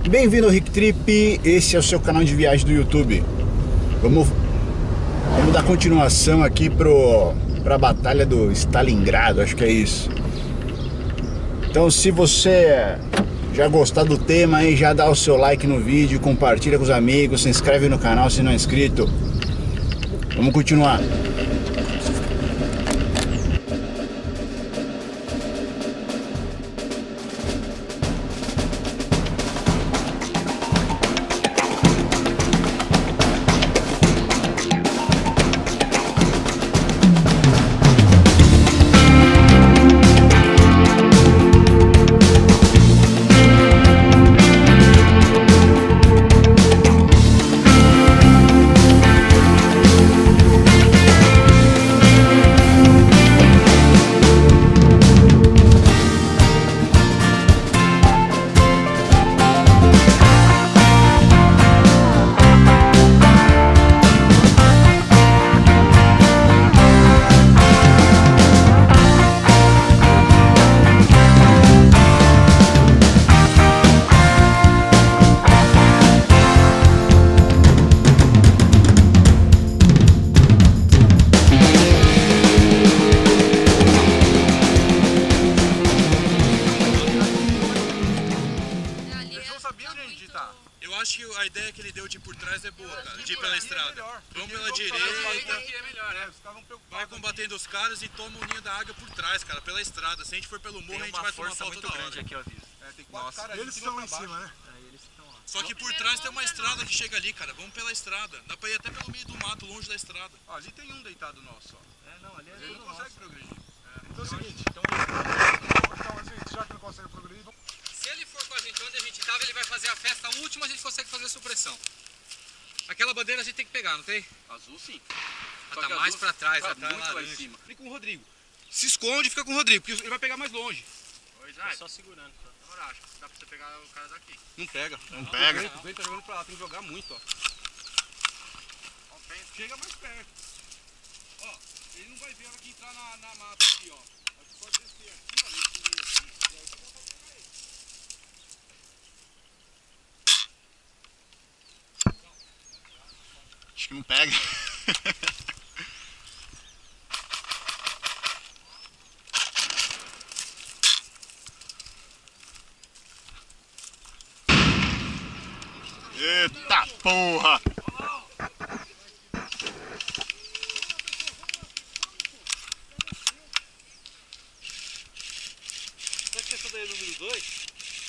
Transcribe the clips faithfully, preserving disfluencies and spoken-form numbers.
Bem-vindo ao Rick Trip, esse é o seu canal de viagem do YouTube. Vamos, vamos dar continuação aqui pro, pra batalha do Stalingrado, acho que é isso. Então, se você já gostar do tema aí, já dá o seu like no vídeo, compartilha com os amigos, se inscreve no canal se não é inscrito. Vamos continuar. Eu acho que a ideia que ele deu de ir por trás é boa, cara, de ir pela estrada. Vamos pela direita, vai combatendo os caras e toma o ninho da águia por trás, cara, pela estrada. Se a gente for pelo morro, a gente vai tomar pau toda hora. Aqui, eu aviso. É, tem quatro caras, eles estão lá em cima, né? Aí eles estão lá. Só que por trás tem uma estrada que chega ali, cara. Vamos pela estrada. Dá pra ir até pelo meio do mato, longe da estrada. Ó, ali tem um deitado nosso, ó. É, não, ali é Ele tudo não nosso. consegue progredir. É, então é o seguinte, Então, então, assim, já que não consegue progredir, vamos... Se ele for com a gente onde a gente tava, ele vai fazer a festa última, a gente consegue fazer a supressão. Aquela bandeira a gente tem que pegar, não tem? azul sim. Ela tá mais pra trás, tá ela tá muito lá laranja. em cima. Fica com o Rodrigo. Se esconde e fica com o Rodrigo, porque ele vai pegar mais longe. Pois é, só segurando. Agora acho que dá pra você pegar o cara daqui. Não pega. Não pega. O vento tá jogando pra lá, tem que jogar muito, ó. Chega mais perto. Ó, ele não vai ver a hora que entrar na, na mata aqui, ó. Acho que pode descer aqui, ó, nesse meio aqui, e aí você dá pra pegar ele. Acho que não pega. Eita porra! Será que essa daí é número dois?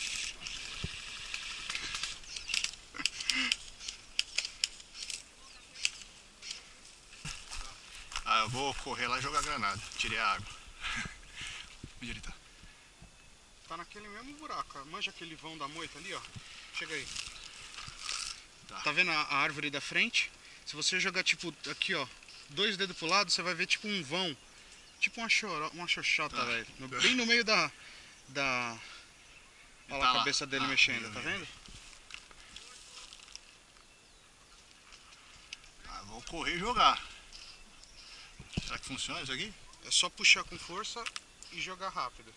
Ah, eu vou correr lá e jogar granada. Tirei a água. Onde ele tá? Tá naquele mesmo buraco, ó. Manja aquele vão da moita ali, ó. Chega aí. Tá. Tá vendo a, a árvore da frente? Se você jogar, tipo, aqui, ó, dois dedos pro lado, você vai ver, tipo, um vão. Tipo uma, choro, uma xoxota, Tá. velho. No- Bem no meio da... da... Olha lá tá a lá. cabeça dele Ah, mexendo, viu, tá viu. vendo? Ah, vou correr e jogar. Será que funciona isso aqui? É só puxar com força e jogar rápido.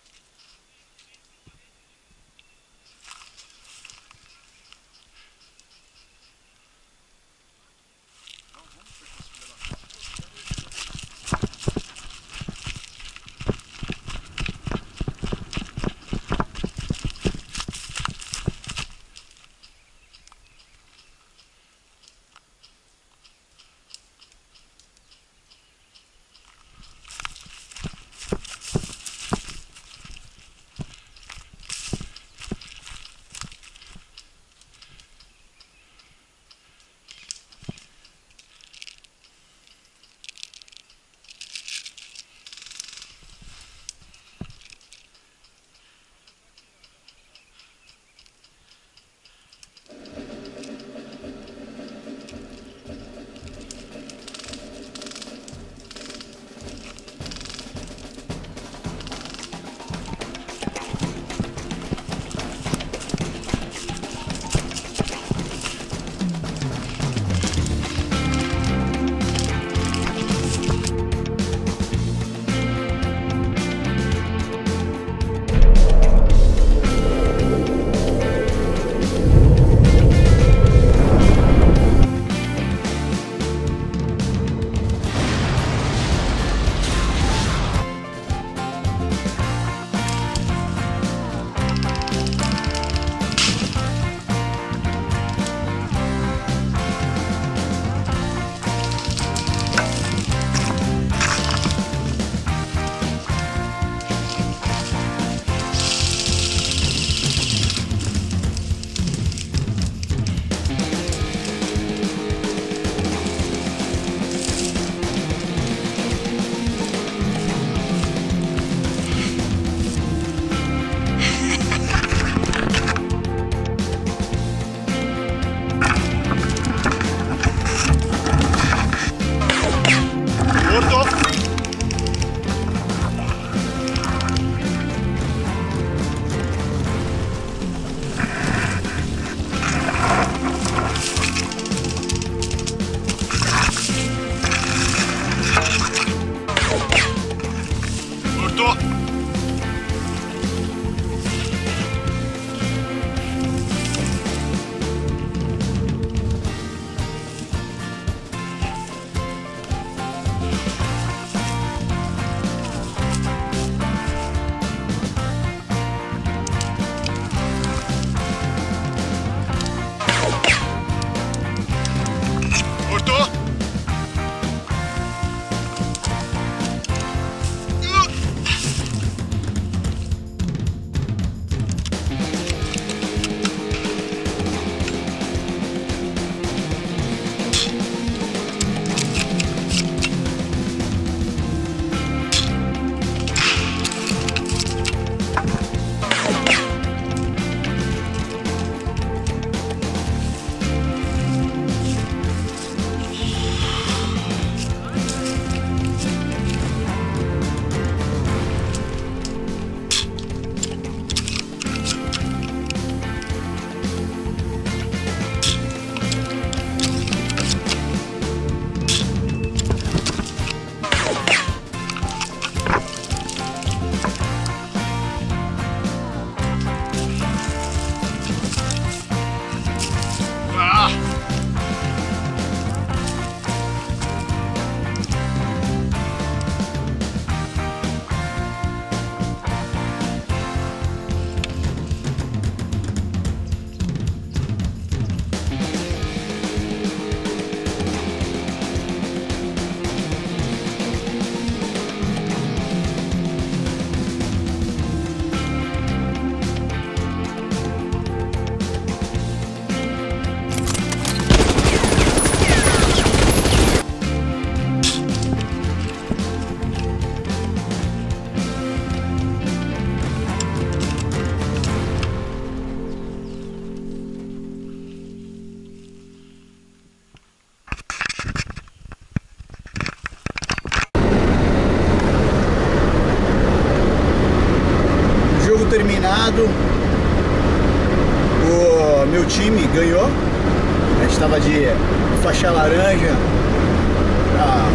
meu time ganhou. A gente estava de faixa laranja, a,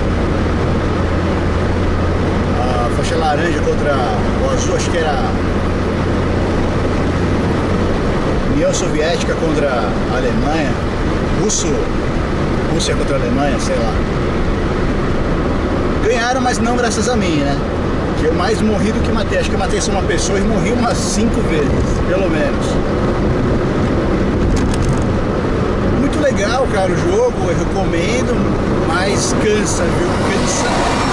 a faixa laranja contra o azul, acho que era União Soviética contra a Alemanha, Russo, Rússia contra a Alemanha, sei lá. Ganharam, mas não graças a mim, né? Que eu mais morri do que matei. Acho que eu matei só uma pessoa e morri umas cinco vezes, pelo menos. Muito legal, cara, o jogo, eu recomendo, mas cansa, viu? Cansa.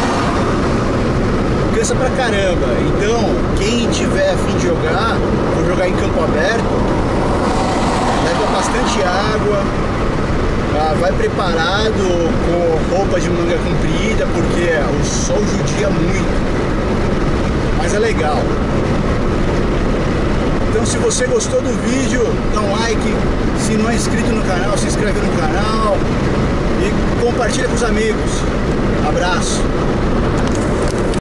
Cansa pra caramba. Então, quem tiver a fim de jogar, vou jogar em campo aberto, leva bastante água, ah, vai preparado com roupa de manga comprida, porque o sol judia muito. Mas é legal. Então, se você gostou do vídeo, dá um like. Se não é inscrito no canal, se inscreve no canal e compartilha com os amigos. Abraço.